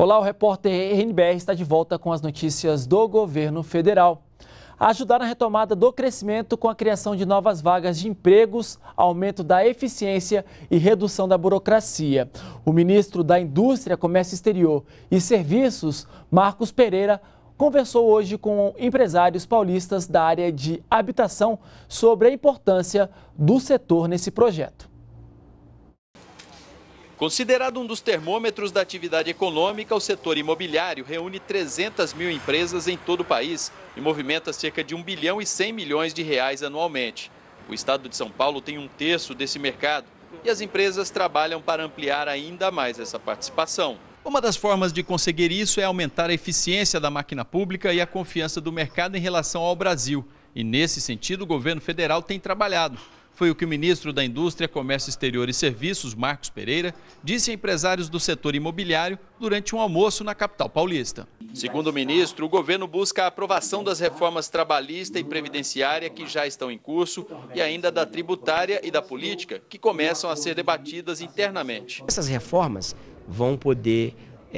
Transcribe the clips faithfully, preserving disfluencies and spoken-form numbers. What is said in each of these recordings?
Olá, o repórter R N B R está de volta com as notícias do governo federal. Ajudar na retomada do crescimento com a criação de novas vagas de empregos, aumento da eficiência e redução da burocracia. O ministro da Indústria, Comércio Exterior e Serviços, Marcos Pereira, conversou hoje com empresários paulistas da área de habitação sobre a importância do setor nesse projeto. Considerado um dos termômetros da atividade econômica, o setor imobiliário reúne trezentas mil empresas em todo o país e movimenta cerca de um bilhão e cem milhões de reais anualmente. O estado de São Paulo tem um terço desse mercado e as empresas trabalham para ampliar ainda mais essa participação. Uma das formas de conseguir isso é aumentar a eficiência da máquina pública e a confiança do mercado em relação ao Brasil. E nesse sentido, o governo federal tem trabalhado. Foi o que o ministro da Indústria, Comércio Exterior e Serviços, Marcos Pereira, disse a empresários do setor imobiliário durante um almoço na capital paulista. Segundo o ministro, o governo busca a aprovação das reformas trabalhista e previdenciária que já estão em curso e ainda da tributária e da política, que começam a ser debatidas internamente. Essas reformas vão poder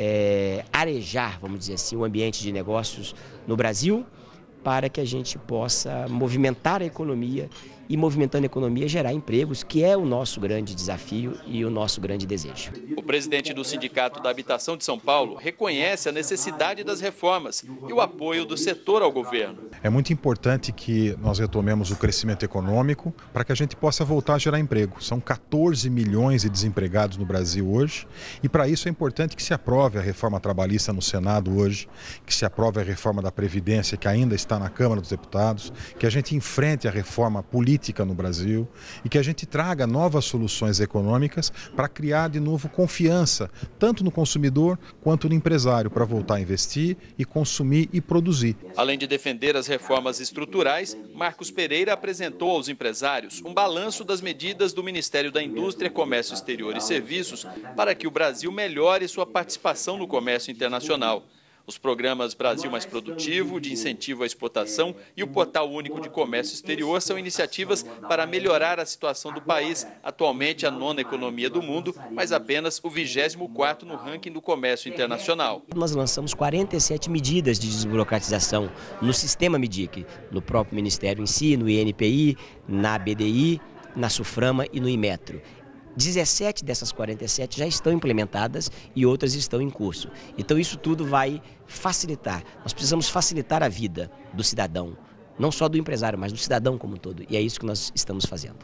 é, arejar, vamos dizer assim, o ambiente de negócios no Brasil, para que a gente possa movimentar a economia e, movimentando a economia, gerar empregos, que é o nosso grande desafio e o nosso grande desejo. O presidente do Sindicato da Habitação de São Paulo reconhece a necessidade das reformas e o apoio do setor ao governo. É muito importante que nós retomemos o crescimento econômico para que a gente possa voltar a gerar emprego. São quatorze milhões de desempregados no Brasil hoje e, para isso, é importante que se aprove a reforma trabalhista no Senado hoje, que se aprove a reforma da Previdência, que ainda está na Câmara dos Deputados, que a gente enfrente a reforma política no Brasil e que a gente traga novas soluções econômicas para criar de novo confiança, tanto no consumidor quanto no empresário, para voltar a investir e consumir e produzir. Além de defender as reformas estruturais, Marcos Pereira apresentou aos empresários um balanço das medidas do Ministério da Indústria, Comércio Exterior e Serviços para que o Brasil melhore sua participação no comércio internacional. Os programas Brasil Mais Produtivo, de incentivo à exportação, e o Portal Único de Comércio Exterior são iniciativas para melhorar a situação do país, atualmente a nona economia do mundo, mas apenas o vigésimo quarto no ranking do comércio internacional. Nós lançamos quarenta e sete medidas de desburocratização no sistema MIDIC, no próprio Ministério em si, no I N P I, na B D I, na SUFRAMA e no IMETRO. dezessete dessas quarenta e sete já estão implementadas e outras estão em curso. Então isso tudo vai facilitar. Nós precisamos facilitar a vida do cidadão, não só do empresário, mas do cidadão como um todo. E é isso que nós estamos fazendo.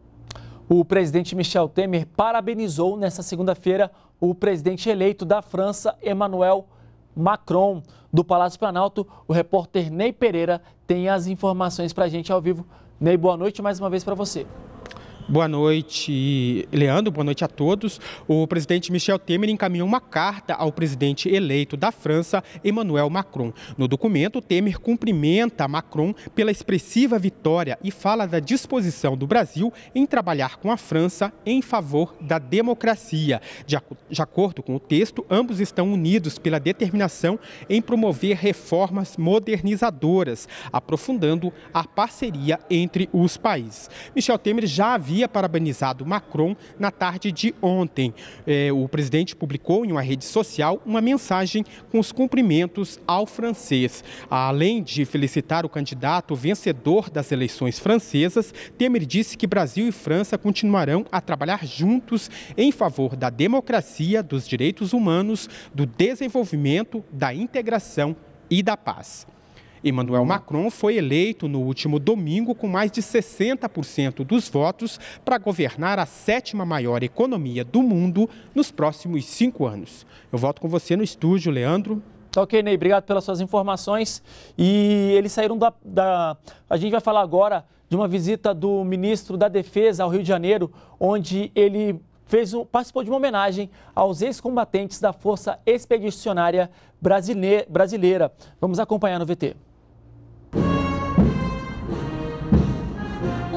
O presidente Michel Temer parabenizou nesta segunda-feira o presidente eleito da França, Emmanuel Macron. Do Palácio Planalto, o repórter Ney Pereira tem as informações para a gente ao vivo. Ney, boa noite mais uma vez para você. Boa noite, Leandro. Boa noite a todos. O presidente Michel Temer encaminhou uma carta ao presidente eleito da França, Emmanuel Macron. No documento, Temer cumprimenta Macron pela expressiva vitória e fala da disposição do Brasil em trabalhar com a França em favor da democracia. De, de acordo com o texto, ambos estão unidos pela determinação em promover reformas modernizadoras, aprofundando a parceria entre os países. Michel Temer já havia havia parabenizado Macron na tarde de ontem. É, o presidente publicou em uma rede social uma mensagem com os cumprimentos ao francês. Além de felicitar o candidato vencedor das eleições francesas, Temer disse que Brasil e França continuarão a trabalhar juntos em favor da democracia, dos direitos humanos, do desenvolvimento, da integração e da paz. Emmanuel Macron foi eleito no último domingo com mais de sessenta por cento dos votos para governar a sétima maior economia do mundo nos próximos cinco anos. Eu volto com você no estúdio, Leandro. Ok, Ney, obrigado pelas suas informações. E eles saíram da, da... A gente vai falar agora de uma visita do ministro da Defesa ao Rio de Janeiro, onde ele fez um, participou de uma homenagem aos ex-combatentes da Força Expedicionária Brasileira. Vamos acompanhar no V T. O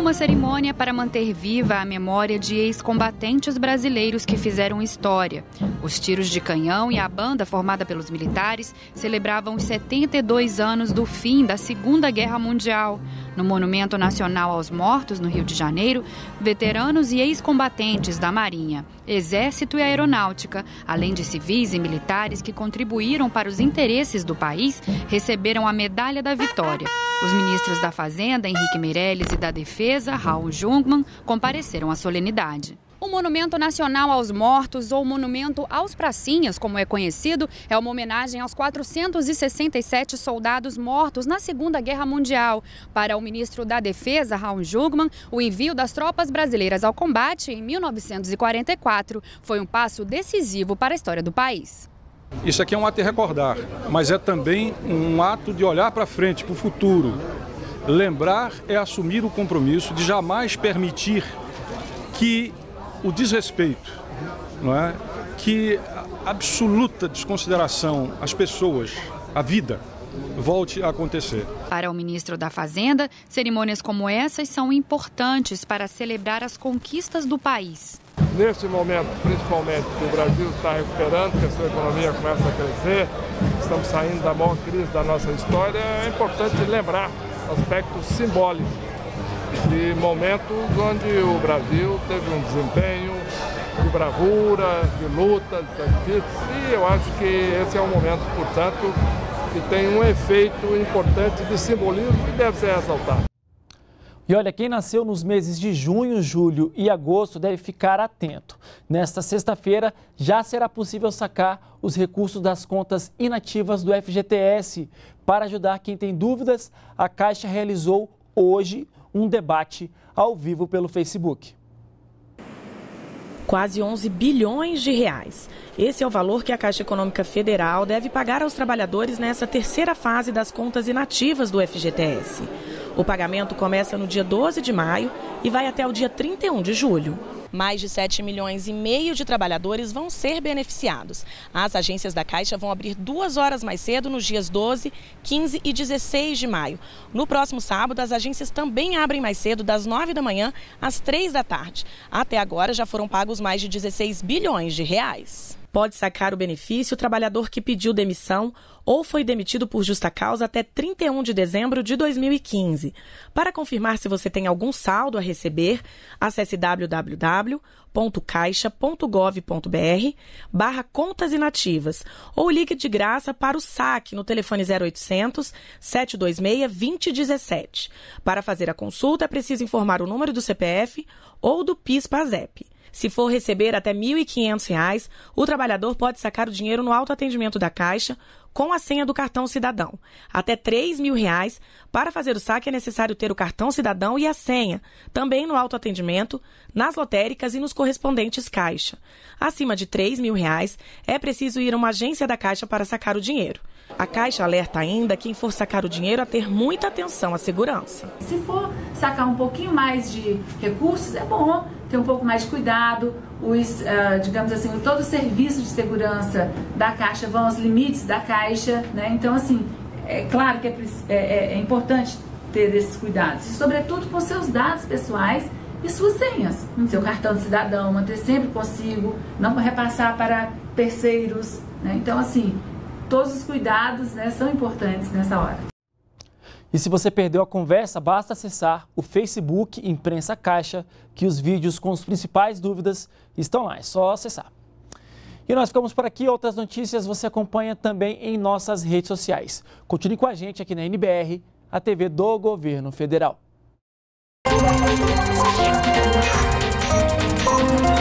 uma cerimônia para manter viva a memória de ex-combatentes brasileiros que fizeram história. Os tiros de canhão e a banda formada pelos militares celebravam os setenta e dois anos do fim da Segunda Guerra Mundial. No Monumento Nacional aos Mortos, no Rio de Janeiro, veteranos e ex-combatentes da Marinha, Exército e Aeronáutica, além de civis e militares que contribuíram para os interesses do país, receberam a Medalha da Vitória. Os ministros da Fazenda, Henrique Meirelles, e da Defesa, Raul Jungmann, compareceram à solenidade. O Monumento Nacional aos Mortos, ou Monumento aos Pracinhas, como é conhecido, é uma homenagem aos quatrocentos e sessenta e sete soldados mortos na Segunda Guerra Mundial. Para o ministro da Defesa, Raul Jungmann, o envio das tropas brasileiras ao combate em mil novecentos e quarenta e quatro foi um passo decisivo para a história do país. Isso aqui é um ato de recordar, mas é também um ato de olhar para frente, para o futuro. Lembrar é assumir o compromisso de jamais permitir que o desrespeito, não é? Que a absoluta desconsideração às pessoas, à vida, volte a acontecer. Para o ministro da Fazenda, cerimônias como essas são importantes para celebrar as conquistas do país. Neste momento, principalmente, que o Brasil está recuperando, que a sua economia começa a crescer, estamos saindo da maior crise da nossa história, é importante lembrar aspectos simbólicos de momentos onde o Brasil teve um desempenho de bravura, de luta, de sacrifício, e eu acho que esse é um momento, portanto, que tem um efeito importante de simbolismo e deve ser ressaltado. E olha, quem nasceu nos meses de junho, julho e agosto deve ficar atento. Nesta sexta-feira já será possível sacar os recursos das contas inativas do F G T S. Para ajudar quem tem dúvidas, a Caixa realizou hoje um debate ao vivo pelo Facebook. Quase onze bilhões de reais. Esse é o valor que a Caixa Econômica Federal deve pagar aos trabalhadores nessa terceira fase das contas inativas do F G T S. O pagamento começa no dia doze de maio e vai até o dia trinta e um de julho. Mais de sete milhões e meio de trabalhadores vão ser beneficiados. As agências da Caixa vão abrir duas horas mais cedo nos dias doze, quinze e dezesseis de maio. No próximo sábado, as agências também abrem mais cedo, das nove da manhã às três da tarde. Até agora já foram pagos mais de dezesseis bilhões de reais. Pode sacar o benefício o trabalhador que pediu demissão ou foi demitido por justa causa até trinta e um de dezembro de dois mil e quinze. Para confirmar se você tem algum saldo a receber, acesse w w w ponto caixa ponto gov ponto br barra contas inativas ou ligue de graça para o saque no telefone zero oitocentos, sete dois seis, dois zero um sete. Para fazer a consulta é preciso informar o número do C P F ou do PIS/PASEP. Se for receber até mil e quinhentos reais, o trabalhador pode sacar o dinheiro no autoatendimento da Caixa com a senha do cartão cidadão. Até três mil reais, para fazer o saque é necessário ter o cartão cidadão e a senha, também no autoatendimento, nas lotéricas e nos correspondentes Caixa. Acima de três mil reais, é preciso ir a uma agência da Caixa para sacar o dinheiro. A Caixa alerta ainda quem for sacar o dinheiro a ter muita atenção à segurança. Se for sacar um pouquinho mais de recursos, é bom ter um pouco mais de cuidado. Os, uh, digamos assim, todo o serviço de segurança da Caixa vão aos limites da Caixa, né? Então, assim, é claro que é, é, é importante ter esses cuidados, e sobretudo com seus dados pessoais e suas senhas, seu cartão de cidadão, manter sempre consigo, não repassar para terceiros, né? Então, assim, todos os cuidados, né, são importantes nessa hora. E se você perdeu a conversa, basta acessar o Facebook Imprensa Caixa, que os vídeos com as principais dúvidas estão lá, é só acessar. E nós ficamos por aqui, outras notícias você acompanha também em nossas redes sociais. Continue com a gente aqui na N B R, a T V do Governo Federal.